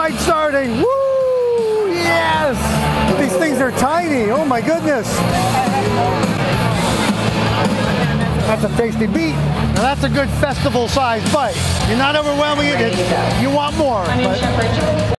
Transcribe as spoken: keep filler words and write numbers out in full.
ride starting. Woo! Yes! These things are tiny. Oh my goodness. That's a tasty beet. Now that's a good festival-sized bite. You're not overwhelming it. You want more. But